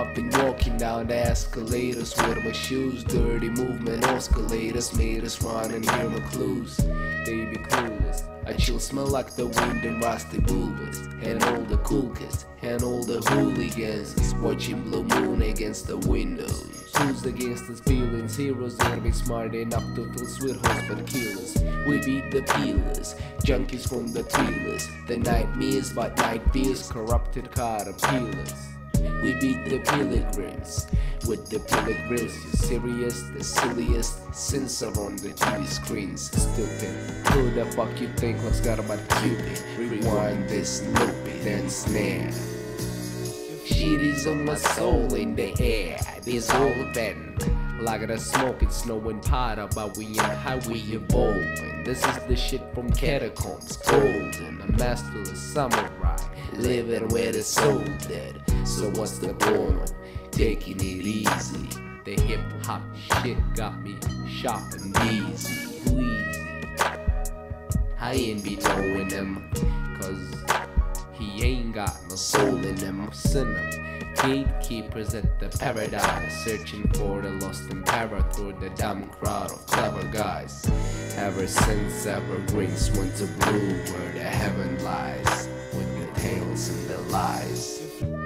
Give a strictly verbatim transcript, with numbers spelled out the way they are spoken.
I've been walking down the escalators with my shoes. Dirty movement escalators made us run and hear my clues. They be clueless. I chill, smell like the wind and rusty Boulvardz. And all the cool kids and all the hooligans watching blue moon against the windows. Who's against us feelings? Heroes gonna be smart enough to feel sweethearts but killers. We beat the peelers, junkies from the thrillers. The nightmares but night fears, corrupted caterpillars. We beat the pilgrims with the pilgrims. You serious? The silliest sins are on the T V screens. Stupid. Who the fuck you think looks got about Cupid? Rewind this loop it and snare. Shit is on my soul in the air. This whole event like the smoke, it's snowing powder, but we ain't how we evolving. This is the shit from catacombs, golden, a masterless samurai, living where the soul dead. So what's the point? Taking it easy. The hip hop shit got me sharp and easy, wheezy. I ain't be knowing him, cause he ain't got no soul in him. Sin him. Gatekeepers at the paradise, searching for the lost in para through the dumb crowd of clever guys. Ever since evergreens went to blue where the heaven lies, with the tales and the lies.